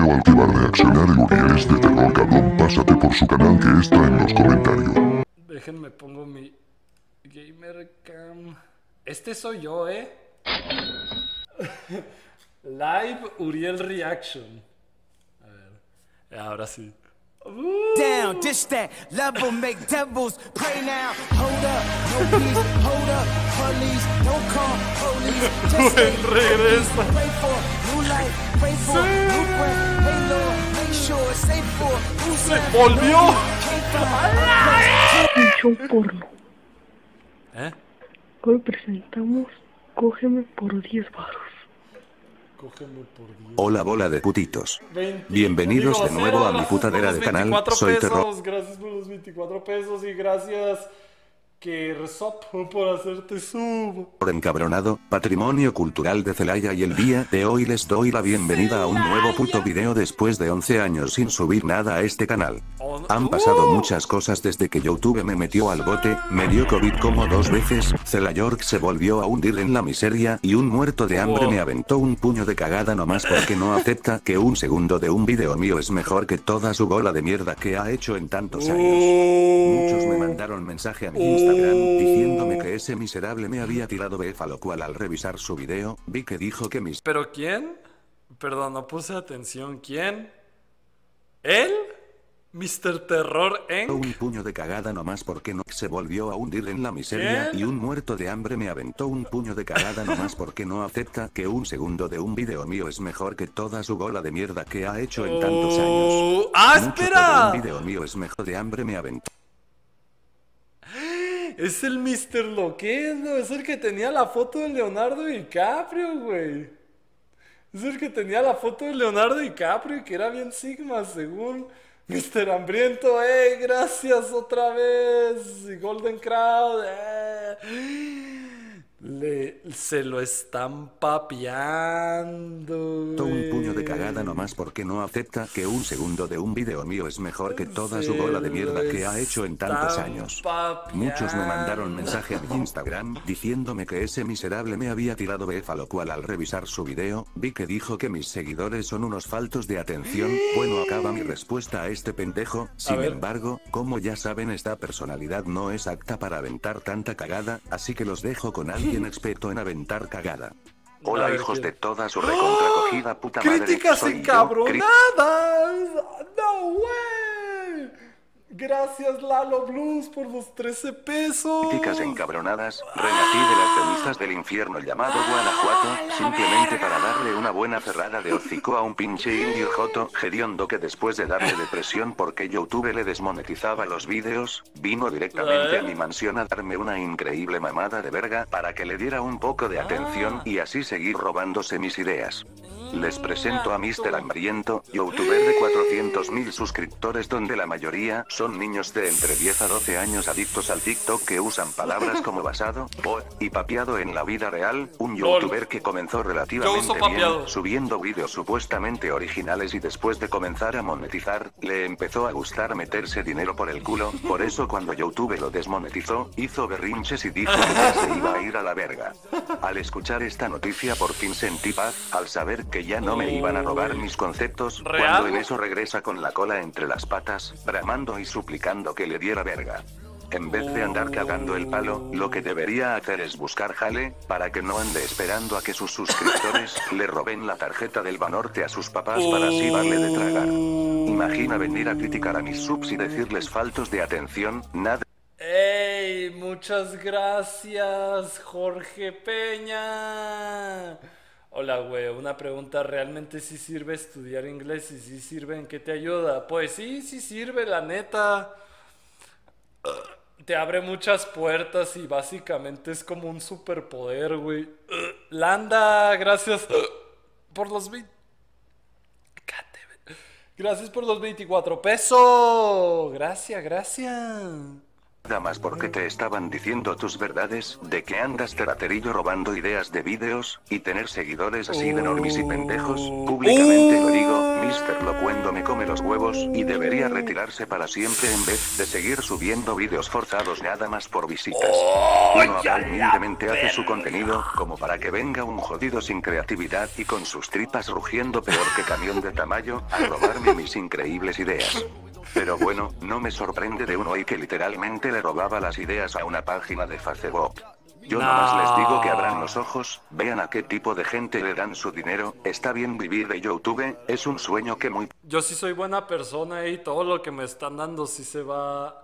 activar reaccionar el Uriel es de terror cabrón. Pásate por su canal que está en los comentarios. Déjenme pongo mi gamer cam. Este soy yo, Live Uriel Reaction. A ver, ahora sí. Down, dish that, level, make devils pray now. Hold up, no peace, hold up, police, don't call police. Just stay regresa. Pray for new life, pray for new breath. Hey Lord, make sure it's safe for who's ¡Se volvió! Un show porno. Hoy presentamos Cógeme por 10 baros. Cógeme por 10. Hola bola de putitos. Bienvenidos de nuevo a mi putadera de canal. Soy Terror. Gracias por los 24 pesos y gracias Kersop por hacerte sub. Por encabronado, patrimonio cultural de Celaya, y el día de hoy les doy la bienvenida a un nuevo puto video después de 11 años sin subir nada a este canal. Han pasado muchas cosas desde que YouTube me metió al bote, me dio COVID como 2 veces, Celayork se volvió a hundir en la miseria y un muerto de hambre me aventó un puño de cagada nomás porque no acepta que un segundo de un video mío es mejor que toda su bola de mierda que ha hecho en tantos años. Muchos me mandaron mensaje a mi Instagram diciéndome que ese miserable me había tirado befa, lo cual al revisar su video, vi que dijo que mis... ¿Pero quién? Perdón, no puse atención. ¿Quién? ¿Él? ¿Mr. Terror Eng? Un puño de cagada nomás porque no se volvió a hundir en la miseria y un muerto de hambre me aventó un puño de cagada nomás porque no acepta que un segundo de un video mío es mejor que toda su bola de mierda que ha hecho en tantos años. ¡Espera! Un video mío es mejor de hambre me aventó. Es el Mr. Loquendo, es el que tenía la foto de Leonardo DiCaprio, güey. Es el que tenía la foto de Leonardo DiCaprio y que era bien sigma, según Mr. Hambriento. Gracias otra vez. Y Golden Crowd, se lo están papeando. Un puño de cagada nomás porque no acepta que un segundo de un video mío es mejor que toda su bola de mierda que ha hecho en tantos años. Muchos me mandaron mensaje a mi Instagram diciéndome que ese miserable me había tirado befa, lo cual al revisar su video, vi que dijo que mis seguidores son unos faltos de atención. Bueno, acaba mi respuesta a este pendejo. Sin embargo, como ya saben, esta personalidad no es apta para aventar tanta cagada, así que los dejo con alguien experto en aventar cagada. Hola hijos de toda su recontracogida puta madre. ¡Críticas encabronadas! ¡No way! Gracias Lalo Blues por los 13 pesos. Críticas encabronadas. Renací de las cenizas del infierno llamado Guanajuato, simplemente para darle una buena ferrada de hocico a un pinche indio joto hediondo que después de darle depresión porque YouTube le desmonetizaba los vídeos, vino directamente a mi mansión a darme una increíble mamada de verga para que le diera un poco de atención y así seguir robándose mis ideas. Les presento a Mr. Hambriento, youtuber de 400.000 suscriptores donde la mayoría son niños de entre 10 a 12 años adictos al TikTok que usan palabras como basado, bot y papeado en la vida real, un youtuber que comenzó relativamente bien, subiendo vídeos supuestamente originales y después de comenzar a monetizar, le empezó a gustar meterse dinero por el culo, por eso cuando YouTube lo desmonetizó, hizo berrinches y dijo que ya se iba a ir a la verga. Al escuchar esta noticia por fin sentí paz, al saber que ya no me iban a robar mis conceptos, cuando en eso regresa con la cola entre las patas, bramando y suplicando que le diera verga. En vez de andar cagando el palo, lo que debería hacer es buscar jale, para que no ande esperando a que sus suscriptores le roben la tarjeta del Banorte a sus papás para así darle de tragar. Imagina venir a criticar a mis subs y decirles faltos de atención, nada. ¡Ey! Muchas gracias, Jorge Peña. Hola, güey, una pregunta, ¿realmente sí sirve estudiar inglés y sí sirve en qué te ayuda? Pues sí, sí sirve, la neta. Te abre muchas puertas y básicamente es como un superpoder, güey. Landa, gracias por los Gracias por los 24 pesos. Gracias, gracias. Nada más porque te estaban diciendo tus verdades, de que andas teraterillo robando ideas de vídeos, y tener seguidores así de normis y pendejos, públicamente lo digo, Mr. Locuendo solo me come los huevos y debería retirarse para siempre en vez de seguir subiendo vídeos forzados nada más por visitas. Uno acá humildemente hace su contenido como para que venga un jodido sin creatividad y con sus tripas rugiendo peor que camión de Tamayo a robarme mis increíbles ideas. Pero bueno, no me sorprende de uno y que literalmente le robaba las ideas a una página de Facebook. Yo nomás les digo que abran los ojos, vean a qué tipo de gente le dan su dinero. Está bien vivir de YouTube, es un sueño que muy... Yo sí soy buena persona y todo lo que me están dando sí se va...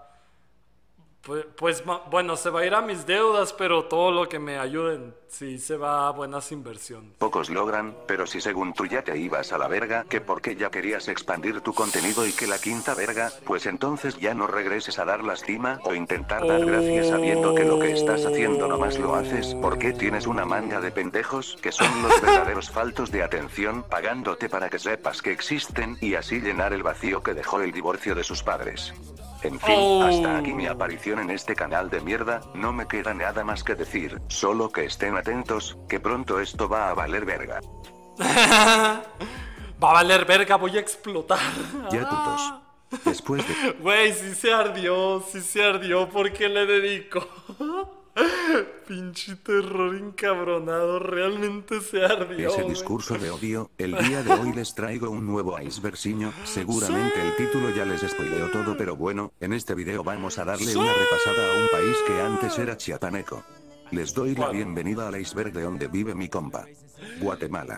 Bueno, se va a ir a mis deudas, pero todo lo que me ayuden sí se va a buenas inversiones. Pocos logran, pero si según tú ya te ibas a la verga, que porque ya querías expandir tu contenido y que la quinta verga, pues entonces ya no regreses a dar lástima o intentar dar gracias sabiendo que lo que estás haciendo nomás lo haces porque tienes una manga de pendejos que son los verdaderos faltos de atención pagándote para que sepas que existen y así llenar el vacío que dejó el divorcio de sus padres. En fin, hasta aquí mi aparición en este canal de mierda, no me queda nada más que decir, solo que estén atentos, que pronto esto va a valer verga. Va a valer verga, voy a explotar. Ya tutos. Después de... Güey, sí se ardió, ¿por qué le dedico? Pinche terror encabronado, realmente se ardió. ese discurso de odio, el día de hoy les traigo un nuevo icebergsiño. Seguramente el título ya les spoileó todo, pero bueno, en este video vamos a darle una repasada a un país que antes era chiapaneco. Les doy la bienvenida al iceberg de donde vive mi compa, Guatemala.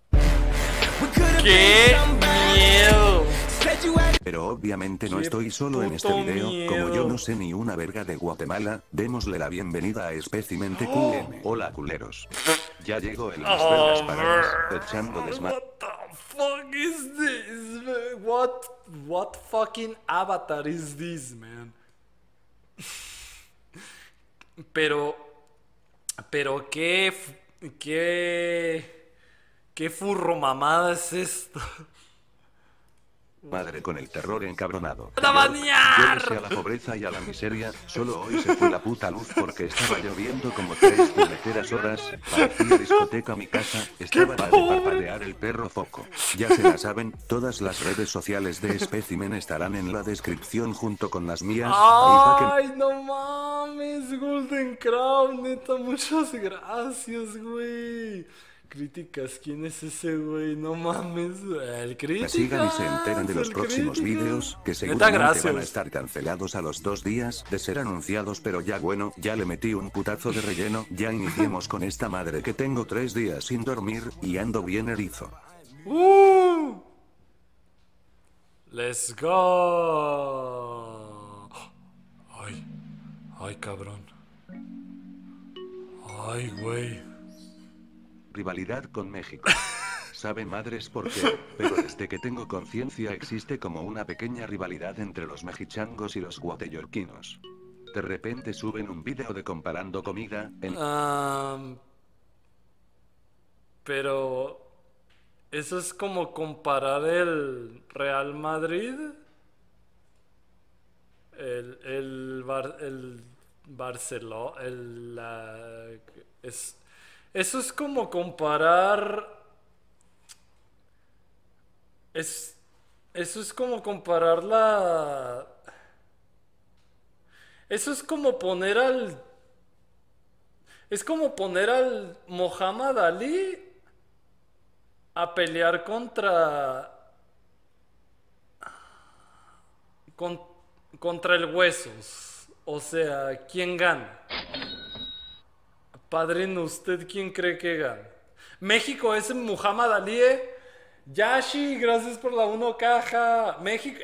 ¡Qué miedo! Pero obviamente no estoy solo en este video, como yo no sé ni una verga de Guatemala, démosle la bienvenida a Specimen TQM. Hola culeros. Ya llegó el más vergas para echando desmadre. What the fuck is this, man? What fucking avatar is this, man? Pero qué furro mamada es esto. Madre con el terror encabronado. ¡A bañar! Yo deseo a la pobreza y a la miseria, solo hoy se fue la puta luz porque estaba lloviendo como 3 puñeteras horas, parecía discoteca mi casa, estaba de parpadear el perro foco. Ya se la saben, todas las redes sociales de Specimen estarán en la descripción junto con las mías. ¡Ay, no mames! Golden Crown, neta, muchas gracias, güey. Críticas, ¿quién es ese güey? No mames, el Críticas. Sigan y se enteren de los próximos vídeos, que seguramente van a estar cancelados a los 2 días de ser anunciados, pero ya bueno, ya le metí un putazo de relleno, ya iniciemos con esta madre que tengo 3 días sin dormir, y ando bien erizo. Let's go. Ay, cabrón. Ay, güey. Rivalidad con México. Sabe madres por qué, pero desde que tengo conciencia existe como una pequeña rivalidad entre los mexichangos y los guatemaltecos. De repente suben un video de comparando comida en... Pero... ¿eso es como comparar el Real Madrid? El Barcelona... Eso es como comparar... Eso es como comparar la... Eso es como poner al... Es como poner al Muhammad Ali a pelear contra el Huesos. O sea, ¿quién gana? Padrino, ¿usted quién cree que gana? México es Muhammad Ali, Yashi, gracias por la 1 caja. México,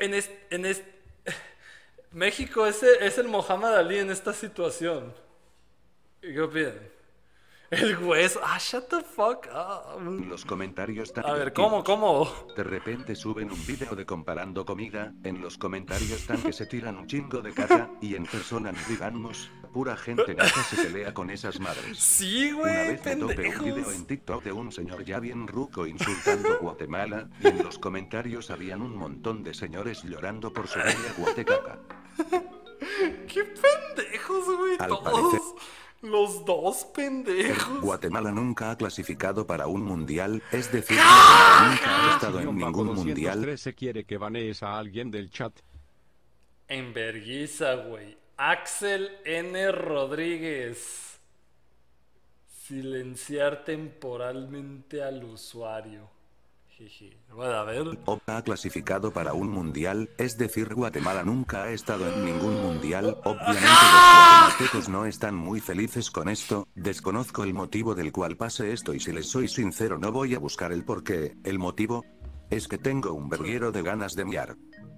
México es el Muhammad Ali en esta situación. ¿Qué opinan? El hueso. Shut the fuck up. Los comentarios tan A ver, ¿cómo? De repente suben un video de comparando comida, en los comentarios tan que se tiran un chingo de caca, y en persona ni digamos, pura gente nata se pelea con esas madres. Sí, güey, Una vez me topé un video en TikTok de un señor ya bien ruco insultando Guatemala, y en los comentarios habían un montón de señores llorando por su bella guatecaca. Qué pendejos, güey, Al todos. parecer. Los dos pendejos. Guatemala nunca ha clasificado para un mundial, es decir, Guatemala nunca ha estado en ningún mundial. Se quiere que banees a alguien del chat. En vergüenza, güey. Axel N. Rodríguez. Silenciar temporalmente al usuario. Jeje. Bueno, a ver. OPA ha clasificado para un mundial, es decir, Guatemala nunca ha estado en ningún mundial. Obviamente los guatemaltecos no están muy felices con esto. Desconozco el motivo del cual pase esto y si les soy sincero no voy a buscar el porqué. El motivo es que tengo un verguero de ganas de miar.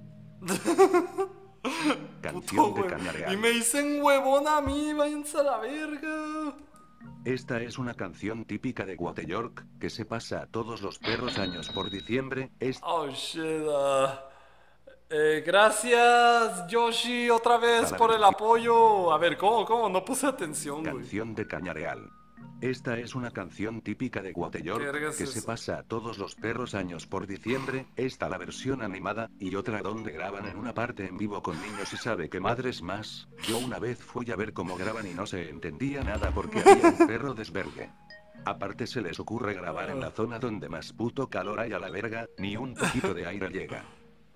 Canción de Cañareal. Y me dicen huevón a mí, váyanse a la verga. Esta es una canción típica de Guateyork, que se pasa a todos los perros años por diciembre. Oh shit. Gracias, Yoshi, otra vez por el apoyo. A ver, ¿cómo? No puse atención, güey. Canción de Cañareal. Esta es una canción típica de Guateyork, que se pasa a todos los perros años por diciembre. Esta la versión animada, y otra donde graban en una parte en vivo con niños y sabe qué madres más. Yo una vez fui a ver cómo graban y no se entendía nada porque había un perro desvergue. Aparte se les ocurre grabar en la zona donde más puto calor hay a la verga, ni un poquito de aire llega.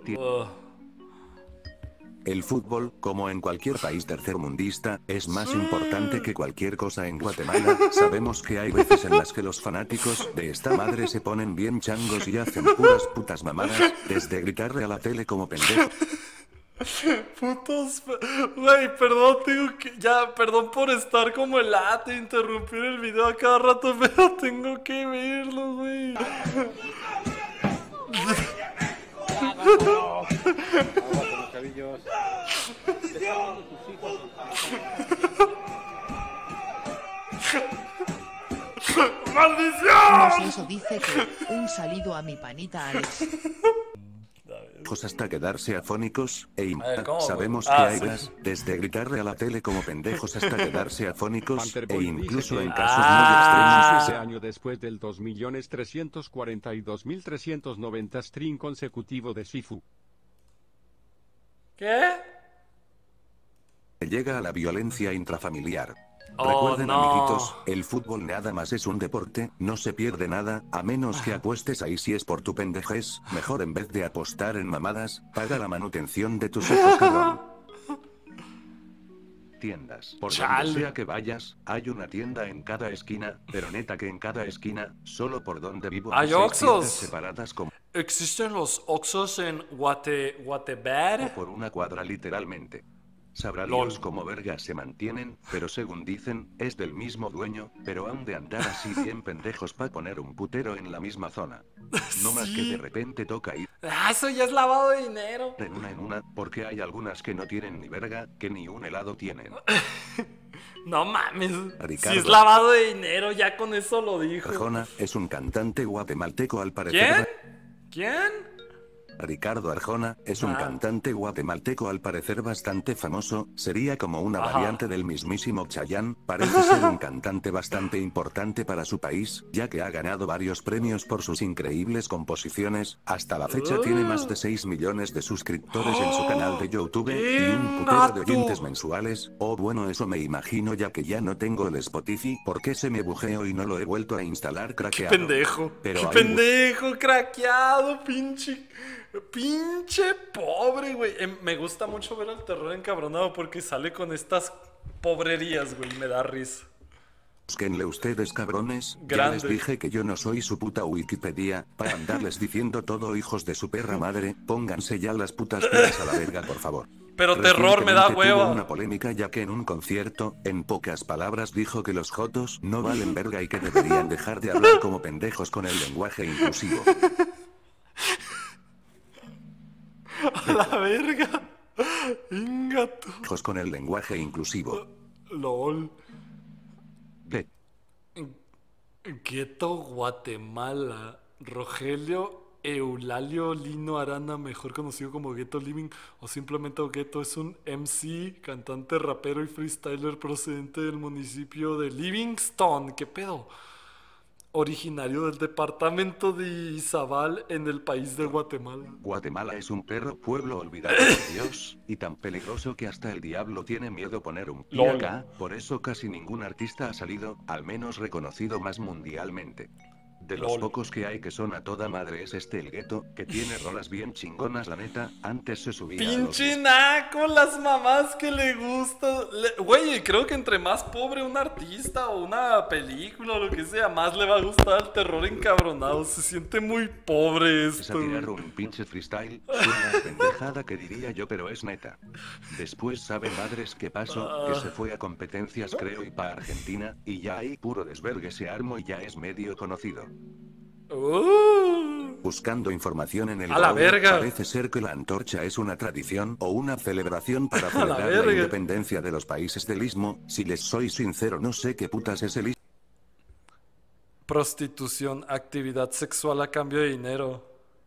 El fútbol, como en cualquier país tercermundista, es más importante que cualquier cosa en Guatemala. Sabemos que hay veces en las que los fanáticos de esta madre se ponen bien changos y hacen puras putas mamadas, desde gritarle a la tele como pendejo. Putos... Güey, perdón, perdón por estar como el ate, interrumpir el video a cada rato, pero tengo que verlo, güey. ¡Maldición! Eso dice que un saludo a mi panita Alex. Hasta quedarse afónicos, ¿cómo, sabemos güey? que hay Sí. más, desde gritarle a la tele como pendejos hasta quedarse afónicos, Pantherboy incluso dice en que- casos muy extremos. Ese año después del 2.342.390 stream consecutivo de Shifu. ¿Qué? Llega a la violencia intrafamiliar. Oh, Recuerden, no. amiguitos, el fútbol nada más es un deporte, no se pierde nada, a menos que apuestes ahí si es por tu pendejez. Mejor en vez de apostar en mamadas, paga la manutención de tus hijos, cabrón. Tiendas. Por Chale. donde sea que vayas, hay una tienda en cada esquina, pero neta que en cada esquina, solo por donde vivo Hay 6 Oxxos. tiendas separadas como ¿Existen los Oxxos en Guatebar? por una cuadra literalmente. Sabrá Lol. Dios cómo vergas se mantienen, pero según dicen, es del mismo dueño, pero han de andar así bien pendejos pa' poner un putero en la misma zona. No más que de repente toca ir Eso ya es lavado de dinero. en una, porque hay algunas que no tienen ni verga, que ni un helado tienen. No mames. Ricardo. Si es lavado de dinero, ya con eso lo dijo. Arjona es un cantante guatemalteco al parecer. ¿Quién? Ricardo Arjona es un cantante guatemalteco al parecer bastante famoso, sería como una Ajá. variante del mismísimo Chayanne, parece ser un cantante bastante importante para su país, ya que ha ganado varios premios por sus increíbles composiciones, hasta la fecha tiene más de 6 millones de suscriptores en su canal de YouTube, y un putero de oyentes mensuales, bueno eso me imagino ya que ya no tengo el Spotify, porque se me bugueó y no lo he vuelto a instalar craqueado. Pendejo. Pero Qué ahí- pendejo, craqueado, pinche pobre, güey. Me gusta mucho ver al terror encabronado porque sale con estas pobrerías, güey. Me da risa. Búsquenle ustedes, cabrones. Ya Grande. les dije que yo no soy su puta Wikipedia, para andarles diciendo todo hijos de su perra madre. Pónganse ya las putas pilas a la verga, por favor. Pero terror me da Recientemente hueva. tuvo una polémica ya que en un concierto, en pocas palabras dijo que los jotos no valen verga y que deberían dejar de hablar como pendejos con el lenguaje inclusivo. A la verga. Ingato. Hijos con el lenguaje inclusivo. LOL. Ve. Gueto Guatemala. Rogelio Eulalio Lino Arana, mejor conocido como Gueto Living o simplemente Gueto, es un MC, cantante, rapero y freestyler procedente del municipio de Livingston. ¿Qué pedo? originario del departamento de Izabal en el país de Guatemala. Guatemala es un perro pueblo olvidado por Dios, y tan peligroso que hasta el diablo tiene miedo poner un pie LOL. acá, por eso casi ningún artista ha salido, al menos reconocido más mundialmente. De los LOL. pocos que hay que son a toda madre es El Gueto, que tiene rolas bien chingonas la neta, antes se subía a los Pinche naco, las mamás que le gusta. Güey, creo que entre más pobre un artista o una película o lo que sea, más le va a gustar el terror encabronado. Se siente muy pobre a esto. tirar güey. un pinche freestyle, suena a pendejada que diría yo pero es neta. Después sabe madres qué pasó, que se fue a competencias creo y pa' Argentina, y ya ahí puro desvergue se armó y ya es medio conocido. Buscando información en el ¡A la Google, verga! parece ser que la antorcha es una tradición o una celebración para ¡A la celebrar la verga! independencia de los países del Istmo. Si les soy sincero no sé qué putas es el Prostitución, actividad sexual a cambio de dinero.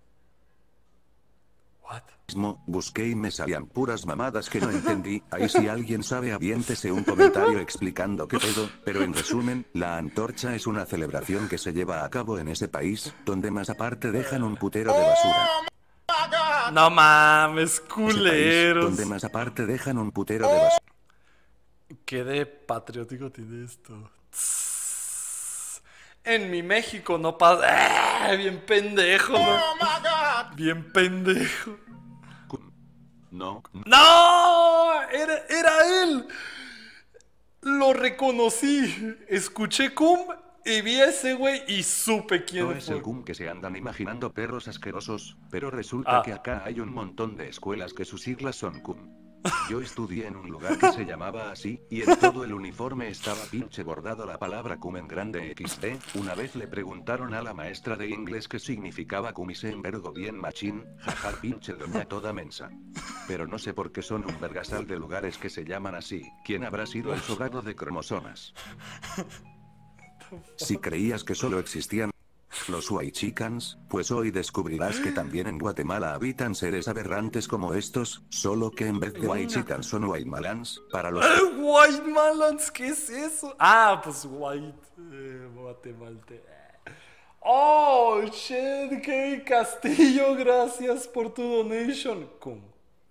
What? Istmo, busqué y me salían puras mamadas que no entendí. Ahí si alguien sabe aviéntese un comentario explicando qué pedo, pero en resumen, la antorcha es una celebración que se lleva a cabo en ese país, donde más aparte dejan un putero de basura. No mames, Ese país, culeros. donde más aparte dejan un putero de basura. ¿Qué de patriótico tiene esto? Tss. En mi México no pasa. ¡Ah! Bien pendejo, ¿no? Bien pendejo. No, ¡No! Era él. Lo reconocí. Escuché cum y vi a ese güey y supe quién no es fue. el cum que se andan imaginando perros asquerosos, pero resulta Ah. que acá hay un montón de escuelas que sus siglas son cum. Yo estudié en un lugar que se llamaba así, y en todo el uniforme estaba pinche bordado la palabra cum en grande XD. Una vez le preguntaron a la maestra de inglés qué significaba cum y se envergó bien machín, jaja pinche doña toda mensa. Pero no sé por qué son un vergasal de lugares que se llaman así. ¿Quién habrá sido el sobrado de cromosomas? Si creías que solo existían los white chickens, pues hoy descubrirás que también en Guatemala habitan seres aberrantes como estos, solo que en vez de white chickens son white malans, para los que White Malans, ¿qué es eso? Ah, pues White Guatemalteco. Oh, shit, Kevin Castillo, gracias por tu donation. Come.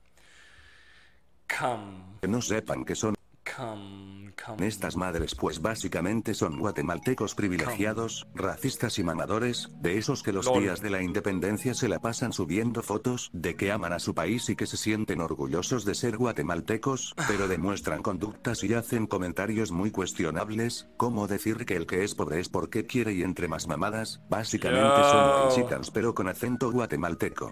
no sepan que son Come. estas madres, pues básicamente son guatemaltecos privilegiados, racistas y mamadores, de esos que los Lol. días de la independencia se la pasan subiendo fotos de que aman a su país y que se sienten orgullosos de ser guatemaltecos, pero demuestran conductas y hacen comentarios muy cuestionables, como decir que el que es pobre es porque quiere y entre más mamadas, básicamente son Yo. mexicanos pero con acento guatemalteco.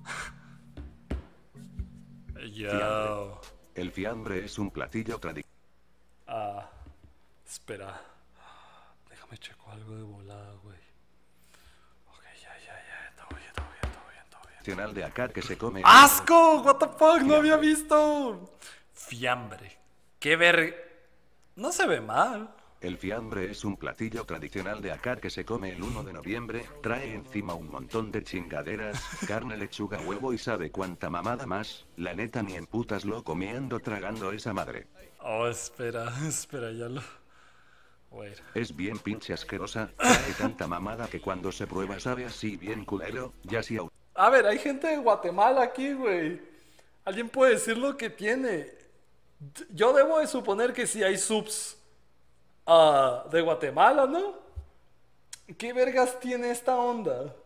Yo. El fiambre es un platillo tradicional. Ah, espera. Déjame checo algo de volada, güey. Ok, ya. Todo bien. Tradicional de acá que se come. ¡Asco! What the fuck, no había visto. Fiambre. Qué No se ve mal. El fiambre es un platillo tradicional de acá que se come el 1 de noviembre, trae encima un montón de chingaderas, carne, lechuga, huevo y sabe cuánta mamada más, la neta ni en putas lo comiendo tragando esa madre. Oh, espera, ya lo... Wait. Es bien pinche asquerosa, trae tanta mamada que cuando se prueba sabe así bien culero, ya si A ver, hay gente de Guatemala aquí, güey. ¿Alguien puede decir lo que tiene? Yo debo de suponer que sí hay subs de Guatemala, ¿no? ¿Qué vergas tiene esta onda?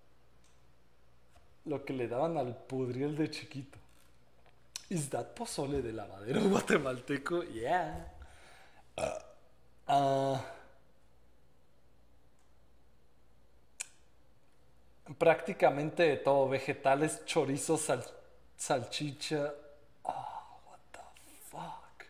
Lo que le daban al pudriel de chiquito. ¿Is that pozole de lavadero guatemalteco? Yeah. Prácticamente de todo. Vegetales, chorizo, salchicha. Oh, what the fuck.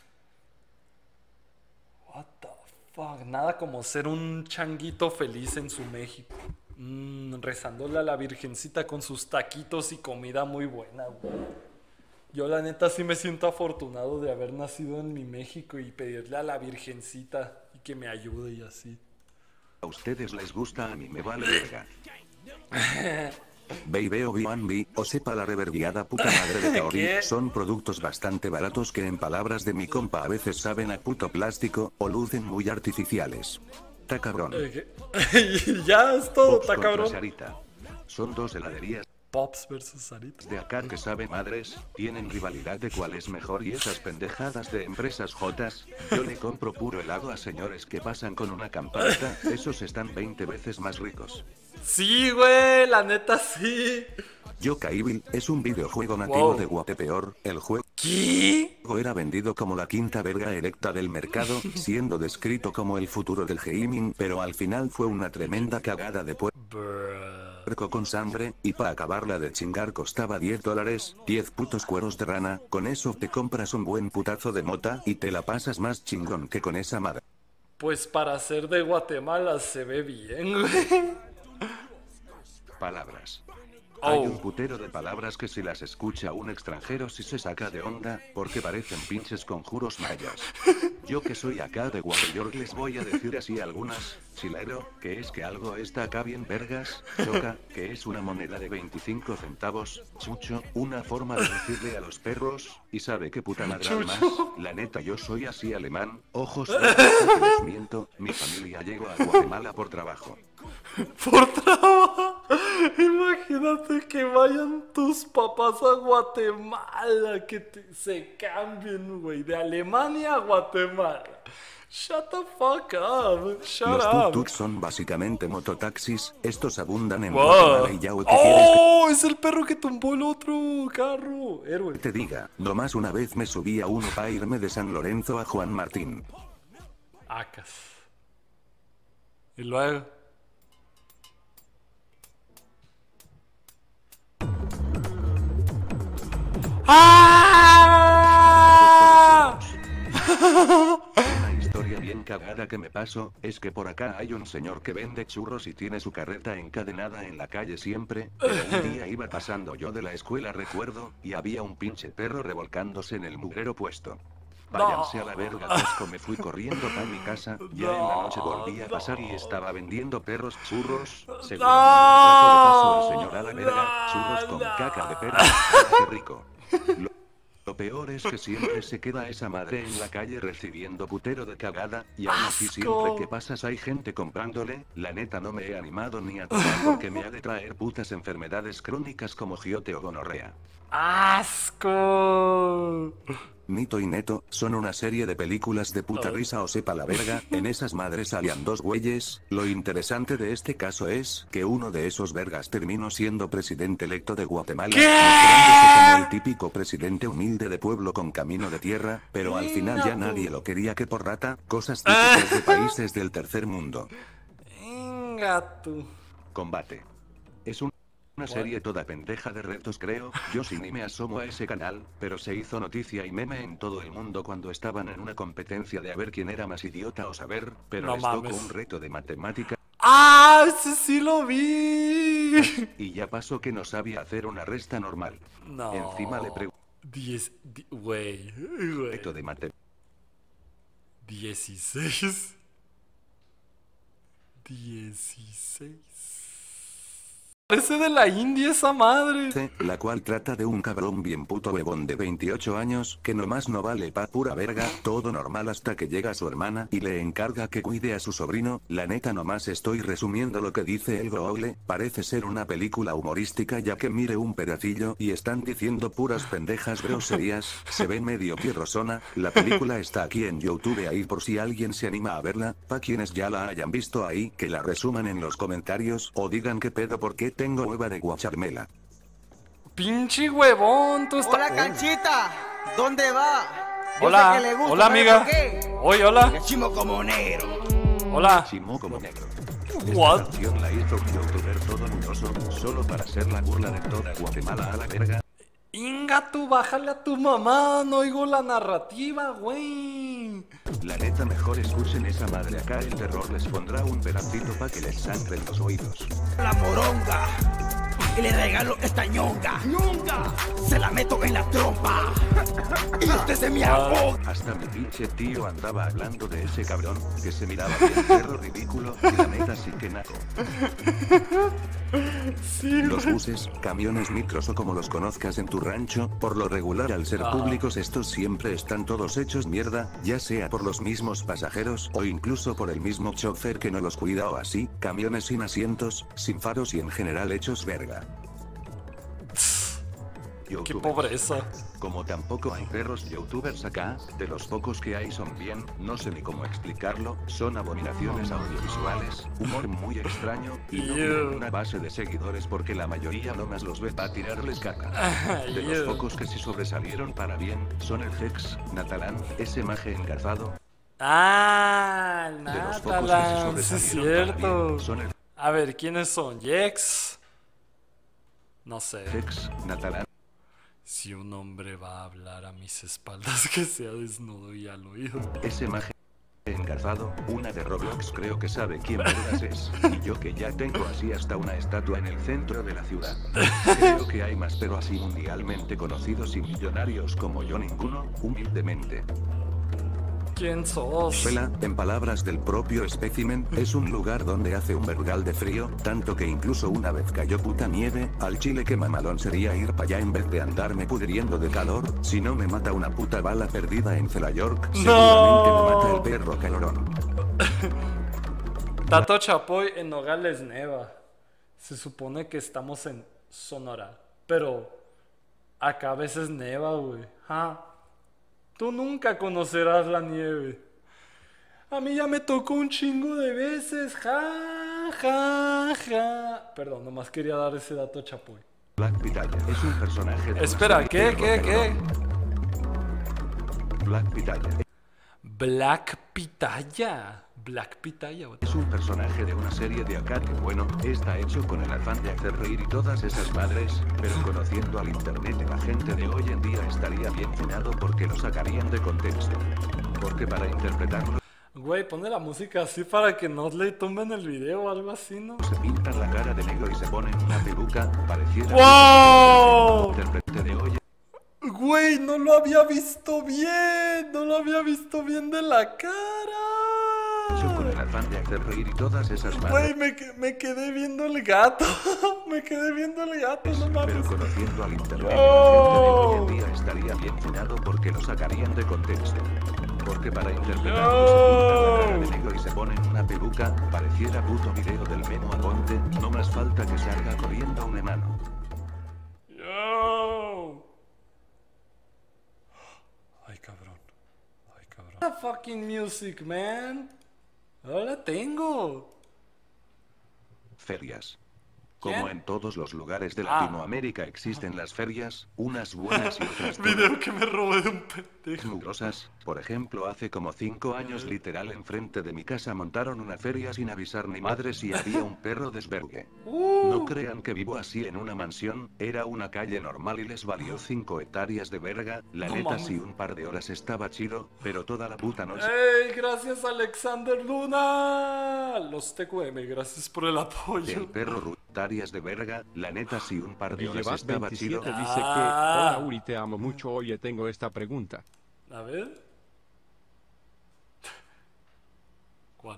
What the fuck. Nada como ser un changuito feliz en su México. Rezándole a la virgencita con sus taquitos y comida muy buena, güey. Yo la neta sí me siento afortunado de haber nacido en mi México y pedirle a la virgencita y que me ayude y así. a ustedes les gusta, a mí me vale verga. Baby o B1B, o sepa la reverguiada puta madre de Kaori, ¿Qué? son productos bastante baratos que en palabras de mi compa a veces saben a puto plástico, o lucen muy artificiales. Ta cabrón. Y ya es todo, Pops está contra cabrón. Sarita. Son dos heladerías Pops versus Sarita. de acá que sabe madres, tienen rivalidad de cuál es mejor y esas pendejadas de empresas jotas. Yo le compro puro helado a señores que pasan con una campanita, esos están 20 veces más ricos. Sí, güey, la neta sí. Yooka-Evil es un videojuego nativo Wow. de Guatepeor. El juego ¿Qué? era vendido como la quinta verga erecta del mercado, siendo descrito como el futuro del gaming, pero al final fue una tremenda cagada de puerco con sangre, y para acabarla de chingar costaba $10, 10 putos cueros de rana. Con eso te compras un buen putazo de mota y te la pasas más chingón que con esa madre. Pues para ser de Guatemala se ve bien, güey. Palabras. Oh. Hay un putero de palabras que si las escucha un extranjero sí se saca de onda, porque parecen pinches conjuros mayas. Yo que soy acá de Guatepeor les voy a decir así algunas. Chilero, que es que algo está acá bien vergas. Choca, que es una moneda de 25 centavos. Chucho, una forma de decirle a los perros. Y sabe qué puta madre más. La neta yo soy así alemán. Ojos, no les miento. Mi familia llegó a Guatemala por trabajo. Por trabajo. Imagínate que vayan tus papás a Guatemala, que se cambien, güey, de Alemania a Guatemala. Shut the fuck up. Shut Los up. tuk-tuks son básicamente mototaxis. Estos abundan en Wow. Guatemala y ya ¿qué quieres ¡Oh! Es el perro que tumbó el otro carro. Héroe. que te diga? Nomás una vez me subí a uno para irme de San Lorenzo a Juan Martín. Acas. Y luego. ¡Ah! Una historia bien cagada que me pasó, es que por acá hay un señor que vende churros y tiene su carreta encadenada en la calle siempre, pero un día iba pasando yo de la escuela recuerdo, y había un pinche perro revolcándose en el mugrero puesto. Váyanse a la verga, casco, me fui corriendo para mi casa, ya en la noche volví a pasar y estaba vendiendo perros churros, según un trato de paso el señor a la verga, churros con caca de perro, qué rico. Lo peor es que siempre se queda esa madre en la calle recibiendo putero de cagada, y aún así siempre que pasas hay gente comprándole. La neta no me he animado ni a tomar porque me ha de traer putas enfermedades crónicas como giote o gonorrea. ¡Asco! Mito y Neto son una serie de películas de puta risa o sepa la verga. En esas madres salían dos güeyes. Lo interesante de este caso es que uno de esos vergas terminó siendo presidente electo de Guatemala, mostrándose como el típico presidente humilde de pueblo con camino de tierra, pero al final ya nadie lo quería que por rata, cosas típicas de países del tercer mundo. Venga tú. Combate. Es una serie toda pendeja de retos creo, yo sí ni me asomo a ese canal, pero se hizo noticia y meme en todo el mundo cuando estaban en una competencia de a ver quién era más idiota o saber, pero No les tocó mames. un reto de matemática ¡Ah! ¡Ese sí lo vi! y ya pasó que no sabía hacer una resta normal. No. Encima le pregunté 10. Güey. reto de matemática. 16. 16. Parece de la India esa madre. La cual trata de un cabrón bien puto bebón de 28 años que nomás no vale pa' pura verga, todo normal hasta que llega su hermana y le encarga que cuide a su sobrino. La neta nomás estoy resumiendo lo que dice el Google, parece ser una película humorística ya que mire un pedacillo y están diciendo puras pendejas groserías, se ve medio pierrosona. La película está aquí en YouTube ahí por si alguien se anima a verla, pa' quienes ya la hayan visto ahí que la resuman en los comentarios o digan qué pedo porque tengo hueva de guacharmela. Pinche huevón, tú estás. Hola, Canchita, ¿dónde va? Yo Hola, sé que le gusta, hola ¿sabe amiga. por qué? Oye, hola. El chimo como negro. Hola. Chimo como negro. What? Esta canción la hizo un youtuber todo nudoso, solo para ser la burla de toda Guatemala a la verga. Inga, tú bájale a tu mamá, no oigo la narrativa, güey. La neta mejor escuchen esa madre acá, el terror les pondrá un pedacito pa' que les sangren los oídos. La moronga. Y le regalo esta ñonga. ¡Ñonga! Se la meto en la trompa. Y usted se me ahoga. Hasta mi pinche tío andaba hablando de ese cabrón, que se miraba bien perro ridículo, y la neta sí que naco. Sí, Los güey. buses, camiones, micros o como los conozcas en tu rancho, por lo regular al ser públicos estos siempre están todos hechos mierda, ya sea por los mismos pasajeros o incluso por el mismo chofer que no los cuida o así, camiones sin asientos, sin faros y en general hechos verga. Qué YouTubers. pobreza. Como tampoco hay perros youtubers acá, de los pocos que hay son bien, no sé ni cómo explicarlo, son abominaciones audiovisuales, humor muy extraño, y no tienen una base de seguidores porque la mayoría nomás los ve para tirarles caca. De los pocos que sí sobresalieron para bien, son el Hex, Natalan, ese maje engarzado. Ah, De los pocos que sí Natalan, sí es sobresalieron para cierto. bien, son el A ver, ¿quiénes son? ¿Jex? No sé. Hex, Natalan. Si un hombre va a hablar a mis espaldas, que sea desnudo y al oído. Ese maje engarzado, una de Roblox creo que sabe quién vergas es, y yo que ya tengo así hasta una estatua en el centro de la ciudad. Creo que hay más pero así mundialmente conocidos y millonarios como yo ninguno, humildemente. ¿Quién sos? Vela, en palabras del propio espécimen, es un lugar donde hace un vergal de frío, tanto que incluso una vez cayó puta nieve, al chile que mamalón sería ir para allá en vez de andarme pudriendo de calor, si no me mata una puta bala perdida en Cela York, seguramente me mata el perro calorón. Tato Chapoy en Nogales neva. Se supone que estamos en Sonora, pero acá a veces neva, güey. Ja. Tú nunca conocerás la nieve. A mí ya me tocó un chingo de veces. Ja, ja, ja. Perdón, nomás quería dar ese dato a Chapoy. Black Pitaya es un personaje de una Espera, serie ¿qué? de ¿Qué? ¿Qué? Black Pitaya Black Pitaya. Black Pitaya. what the- es un personaje de una serie de acá que bueno, está hecho con el afán de hacer reír y todas esas madres, pero conociendo al internet y la gente de hoy en día estaría bien funado porque lo sacarían de contexto. Porque para interpretarlo Güey, pone la música así para que no le tumben el video o algo así, ¿no? se pintan la cara de negro y se ponen una peluca, pareciera ¡Wow! el intérprete de hoy Güey, no lo había visto bien. No lo había visto bien de la cara. hecho con el afán de hacer reír y todas esas madres. Güey, me quedé viendo el gato. Me quedé viendo el gato, no Pero mames. conociendo al internet, la gente de hoy en día estaría bien funado porque lo sacarían de contexto. Porque para interpretarlo se pintan la cara de negro y se ponen una peluca, pareciera puto video del Memo Aponte, no más falta que salga corriendo un enano. Yo. Ay, cabrón. Ay, cabrón. The fucking music, man. No la tengo. Ferias. ¿Quién? Como en todos los lugares de Ah. Latinoamérica existen las ferias, unas buenas y otras Video que me robé de un pendejo. mugrosas. Por ejemplo, hace como 5 años literal enfrente de mi casa montaron una feria sin avisar ni madres y había un perro desvergue. No crean que vivo así en una mansión, era una calle normal y les valió 5 hectáreas de verga, la No neta mames. sí un par de horas estaba chido, pero toda la puta noche ¡Ey! Gracias, Alexander Luna. Los TQM, gracias por el apoyo. el perro hectáreas de verga, la neta sí un par de horas Villevat estaba chido. 27 dice que, Ah. hola Uri, te amo mucho, oye tengo esta pregunta. A ver. ¿Cuál?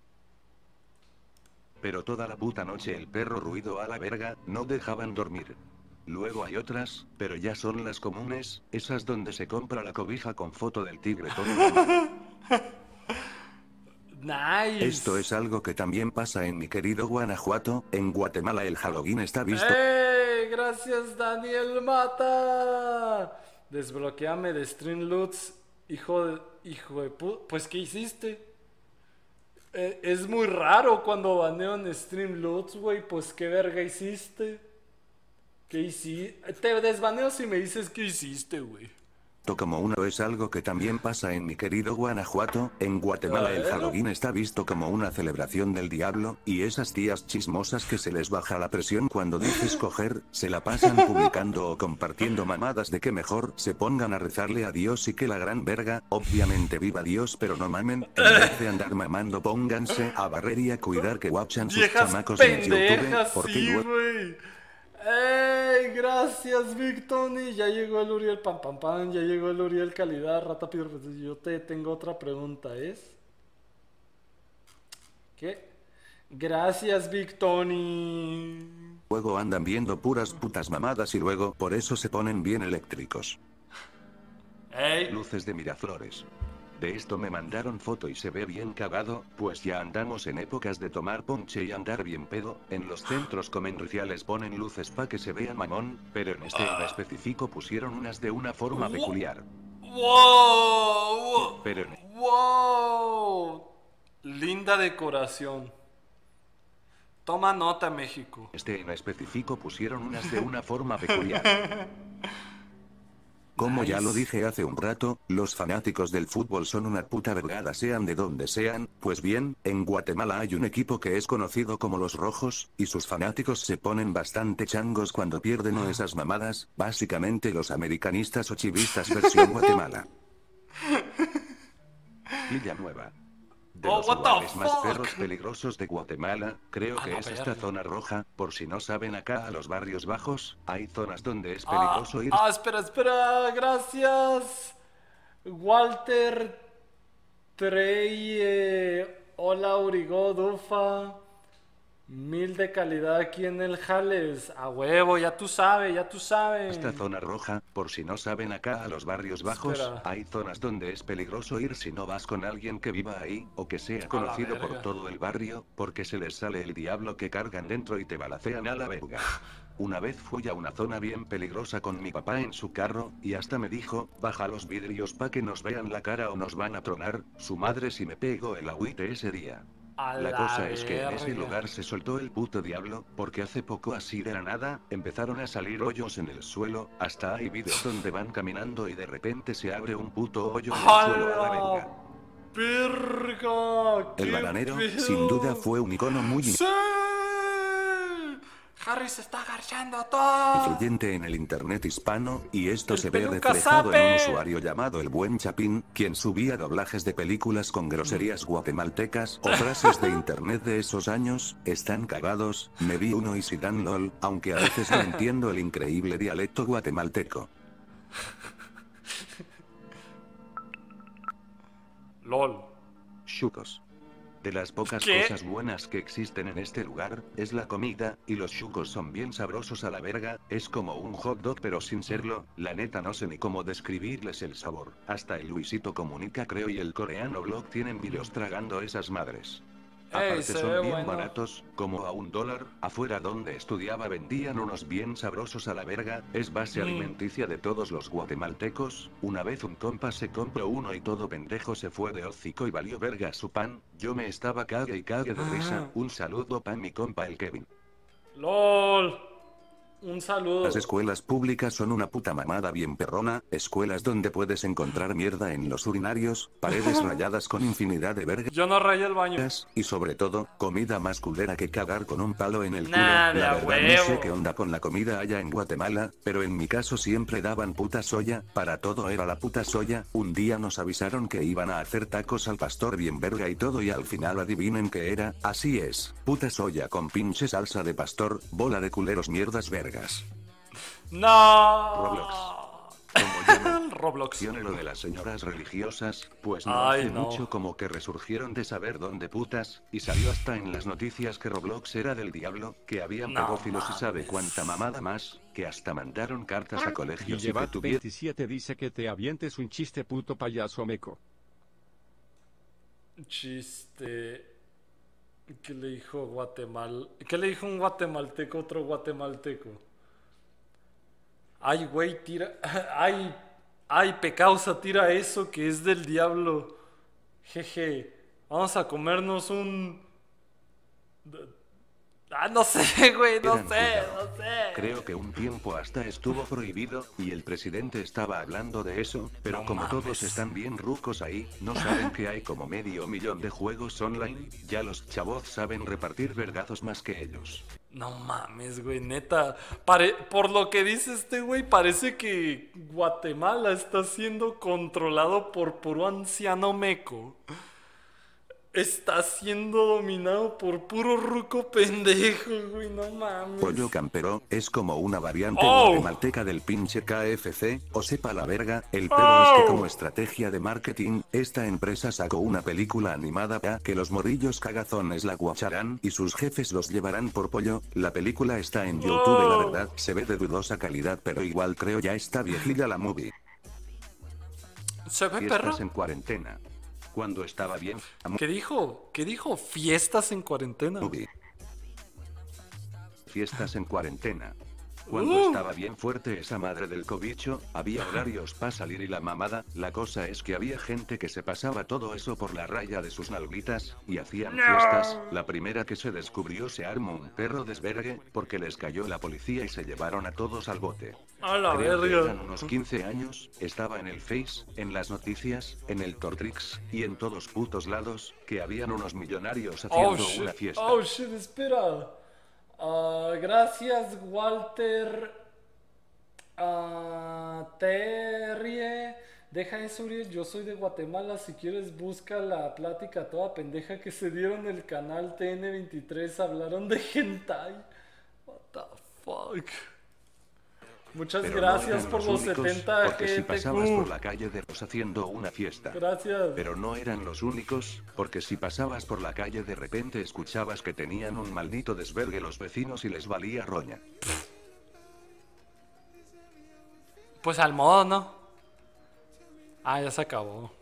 Pero toda la puta noche el perro ruido a la verga, no dejaban dormir. Luego hay otras, pero ya son las comunes, esas donde se compra la cobija con foto del tigre todo mamado. Nice. Esto es algo que también pasa en mi querido Guanajuato, en Guatemala el Halloween está visto. ¡Ey! Gracias, Daniel Mata. Desbloqueame de Streamloots, hijo de Pues, ¿qué hiciste? Es muy raro cuando baneo en Streamloots, güey. Pues, ¿qué verga hiciste? ¿Qué hiciste? Te desbaneo si me dices qué hiciste, güey. Como uno es algo que también pasa en mi querido Guanajuato, en Guatemala el Halloween está visto como una celebración del diablo, y esas tías chismosas que se les baja la presión cuando dices coger, se la pasan publicando o compartiendo mamadas de que mejor se pongan a rezarle a Dios y que la gran verga, obviamente viva Dios pero no mamen, en vez de andar mamando pónganse a barrer y a cuidar que guachan sus Viejas chamacos en YouTube, pendejas, porque sí, luego güey. ¡Ey! Gracias, Big Tony. Ya llegó el Uriel Pam Pam Pam. Ya llegó el Uriel Calidad. Rata Piedra. Yo te tengo otra pregunta. ¿Es? ¿Qué? Gracias, Big Tony. Luego andan viendo puras putas mamadas y luego por eso se ponen bien eléctricos. Ey. Luces de Miraflores. De esto me mandaron foto y se ve bien cagado, pues ya andamos en épocas de tomar ponche y andar bien pedo. En los centros comerciales ponen luces pa' que se vean mamón, pero en este en específico pusieron unas de una forma peculiar. ¡Wow! Pero ¡Wow! Linda decoración. Toma nota, México. este en específico pusieron unas de una forma peculiar. Como ya lo dije hace un rato, los fanáticos del fútbol son una puta vergada sean de donde sean. Pues bien, en Guatemala hay un equipo que es conocido como los Rojos, y sus fanáticos se ponen bastante changos cuando pierden o esas mamadas, básicamente los americanistas o chivistas versión Guatemala. Villanueva. De los what the lugares más fuck? perros peligrosos de Guatemala, creo que es esta zona roja. Por si no saben, acá a los barrios bajos, hay zonas donde es peligroso ir. Espera, gracias. Walter Trey, hola Urigo, Dufa. 1000 de calidad aquí en el Jales. A huevo, ya tú sabes. Esta zona roja, por si no saben, acá a los barrios bajos, Espera. hay zonas donde es peligroso ir si no vas con alguien que viva ahí, o que sea conocido por verga. todo el barrio, porque se les sale el diablo que cargan dentro y te balacean a la verga. Una vez fui a una zona bien peligrosa con mi papá en su carro, y hasta me dijo, baja los vidrios pa' que nos vean la cara o nos van a tronar. Su madre si me pegó el agüite ese día. La cosa es que en ese lugar se soltó el puto diablo, porque hace poco así de la nada, empezaron a salir hoyos en el suelo, hasta hay videos donde van caminando y de repente se abre un puto hoyo en el suelo a la verga. ¡Verga! El ¿qué bananero, pedo? sin duda fue un icono muy ¡Sí! Harry se está agarchando todo. influyente en el internet hispano, y esto El se ve peluca reflejado en un sape. usuario llamado El Buen Chapín, quien subía doblajes de películas con groserías guatemaltecas, o frases de internet de esos años. Están cagados, me vi uno y si dan lol, aunque a veces no entiendo el increíble dialecto guatemalteco. LOL. Chucos. De las pocas ¿Qué? cosas buenas que existen en este lugar, es la comida, y los chucos son bien sabrosos a la verga. Es como un hot dog pero sin serlo. La neta no sé ni cómo describirles el sabor. Hasta el Luisito Comunica creo y el coreano blog tienen videos tragando esas madres. Aparte se ve son bien bueno. baratos, como a $1. Afuera donde estudiaba vendían unos bien sabrosos a la verga. Es base alimenticia de todos los guatemaltecos. Una vez un compa se compró uno y todo pendejo se fue de hocico y valió verga su pan. Yo me estaba cague y cague de risa. Un saludo pa' mi compa el Kevin. LOL. Un saludo. Las escuelas públicas son una puta mamada bien perrona, escuelas donde puedes encontrar mierda en los urinarios, paredes rayadas con infinidad de vergas, Yo no rayé el baño. y sobre todo, comida más culera que cagar con un palo en el culo. Nah, de La a verdad no sé huevo. qué onda con la comida allá en Guatemala, pero en mi caso siempre daban puta soya, para todo era la puta soya. Un día nos avisaron que iban a hacer tacos al pastor bien verga y todo y al final adivinen qué era. Así es, puta soya con pinche salsa de pastor, bola de culeros mierdas vergas. No. Roblox. Como yo no Roblox. mencioné lo de las señoras religiosas, pues no Ay, hace no. mucho como que resurgieron de saber dónde putas, y salió hasta en las noticias que Roblox era del diablo, que habían No pedófilos y sabe cuánta mamada más, que hasta mandaron cartas a colegios y que Guillebat tuvieron 27 dice que te avientes un chiste puto payaso meco. Chiste. ¿Qué le dijo Guatemala? ¿Qué le dijo un guatemalteco a otro guatemalteco? Ay, güey, tira. Ay, pecausa, tira eso que es del diablo. Jeje. Vamos a comernos un. No sé, güey, no Eran sé. Creo que un tiempo hasta estuvo prohibido, y el presidente estaba hablando de eso, pero No como mames. todos están bien rucos ahí, no saben que hay como 500.000 de juegos online, ya los chavos saben repartir vergazos más que ellos. No mames, güey, neta. Por lo que dice este güey, parece que Guatemala está siendo controlado por puro anciano meco. está siendo dominado por puro ruco pendejo, güey, no mames. Pollo Campero es como una variante ¡Oh! guatemalteca del pinche KFC, o sepa la verga, el pedo es que como estrategia de marketing, esta empresa sacó una película animada para que los morrillos cagazones la guacharán y sus jefes los llevarán por pollo. La película está en YouTube, la verdad, se ve de dudosa calidad, pero igual creo ya está viejilla la movie. ¿Se ve, Fiestas perro? en cuarentena. Cuando estaba bien, ¿Qué dijo? ¿Qué dijo? Fiestas en cuarentena. movie. Fiestas en cuarentena. Cuando estaba bien fuerte esa madre del cobicho, había horarios para salir y la mamada. La cosa es que había gente que se pasaba todo eso por la raya de sus nalguitas, y hacían fiestas. La primera que se descubrió se armó un perro desvergue, porque les cayó la policía y se llevaron a todos al bote. A la Creo que verga. eran unos 15 años, estaba en el Face, en las noticias, en el Tortrix, y en todos putos lados, que habían unos millonarios Oh haciendo shit, una fiesta. oh shit, espera. Gracias, Walter. Terrie. Deja eso, Uriel. Yo soy de Guatemala. Si quieres, busca la plática toda pendeja que se dieron en el canal TN23. Hablaron de hentai. What the fuck. Muchas Pero no gracias eran por los únicos, 70 porque si pasabas por GTQ. la calle de Ros haciendo una fiesta. Gracias. Pero no eran los únicos, porque si pasabas por la calle de repente escuchabas que tenían un maldito desvergue los vecinos y les valía roña. Pues al modo, ¿no? Ah, ya se acabó.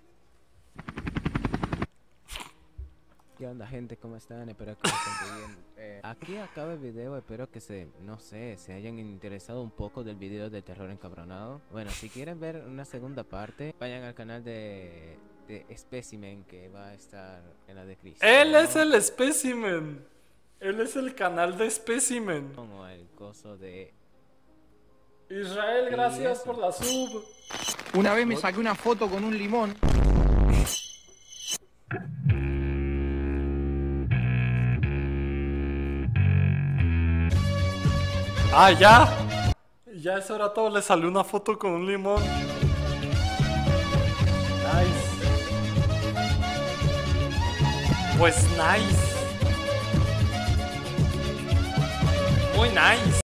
¿Qué onda, gente? ¿Cómo están? Espero que estén bien. Aquí acaba el video, espero que no sé, se hayan interesado un poco del video de terror encabronado. Bueno, si quieren ver una segunda parte, vayan al canal de Specimen, que va a estar en la descripción. Él es el Specimen. Él es el canal de Specimen. O el coso de... Israel, gracias eso. por la sub. Una vez me saqué una foto con un limón. Ah, ya. Ya eso era todo. Le salió una foto con un limón. Nice. Pues nice. Muy nice.